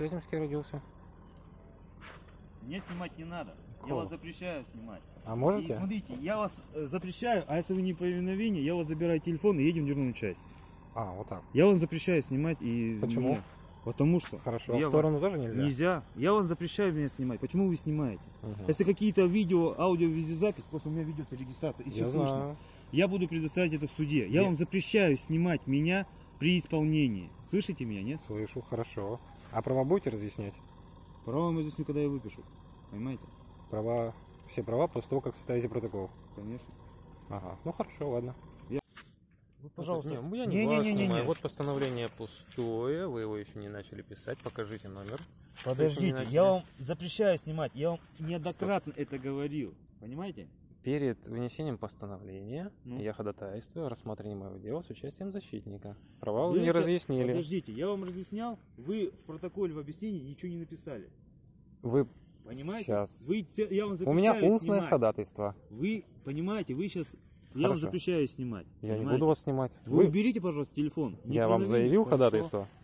Вяземский родился. Мне снимать не надо. Я Кого? вас запрещаю снимать. А можете? И смотрите, я вас запрещаю, а если вы не повиновение, я вас забираю телефон и едем в дежурную часть. А, вот так. Я вам запрещаю снимать и... Почему? меня. Потому что... Хорошо. Я В сторону вас... тоже нельзя? Нельзя. Я вам запрещаю меня снимать. Почему вы снимаете? Угу. Если какие-то видео, аудио, визизапись, просто у меня ведется регистрация, и все Я слышно. знаю. Я буду предоставить это в суде. Я вам запрещаю снимать меня при исполнении. Слышите меня, нет? Слышу, хорошо. А права будете разъяснять? Права мы здесь никогда и выпишу. Понимаете? Права, все права после того, как составите протокол. Конечно. Ага, ну хорошо, ладно. Вы, пожалуйста. Не, я не вас снимаю. Вот постановление пустое, вы его еще не начали писать, покажите номер. Подождите, я вам запрещаю снимать. Я вам неоднократно это говорил. Понимаете? Перед вынесением постановления Ну? я ходатайствую о рассмотрении моего дела с участием защитника. Права вы Вы не это- разъяснили. Подождите, я вам разъяснял, вы в протоколе в объяснении ничего не написали. Вы Понимаете? сейчас... Я вам У меня запрещаю устное снимать. ходатайство. Вы понимаете, вы сейчас... Я Хорошо. вам запрещаю снимать. Я не понимаете? буду вас снимать. Вы уберите, пожалуйста, телефон. Я вам Неповиновение, заявил хорошо. ходатайство.